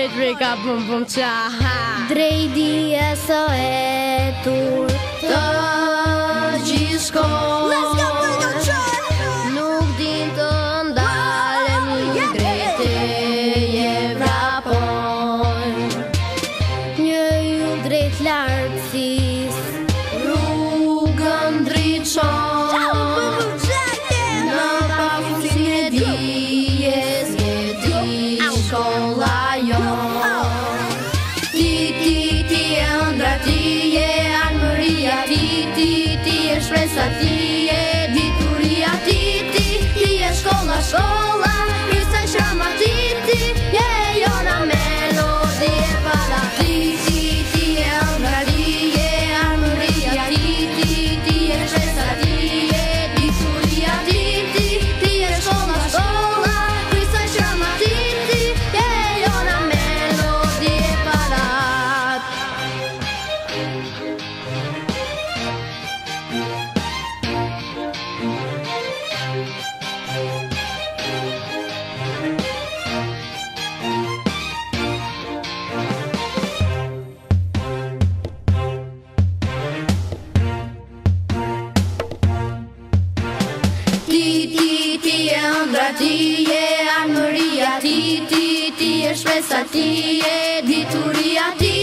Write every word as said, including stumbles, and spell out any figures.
drejt prej ka pëm pëm qa Drejti e së e tur të gjithshkon Nuk din të ndalem një drejte je vrapon Një ju drejt lartësis Rrugën drejtshon Në pafundësin e dijes je di shkolla jon Ti, ti, ti e ëndra, ti e armëria Ti, ti, ti e shpresa, ti e dituria Ti, ti, ti e shkolla, shkolla Krysa qama, ti, ti je jona melodi e para Ti, ti, ti e ëndra, ti e armëria Ti, ti, ti e shpresa, ti e dituria Ti, ti, ti e shkolla, shkolla Krysa qama, ti, ti je jona melodi e para Ti, ti, ti e ëndra, ti e armëria Ti, ti, ti e shpresa, ti e dituria Ti,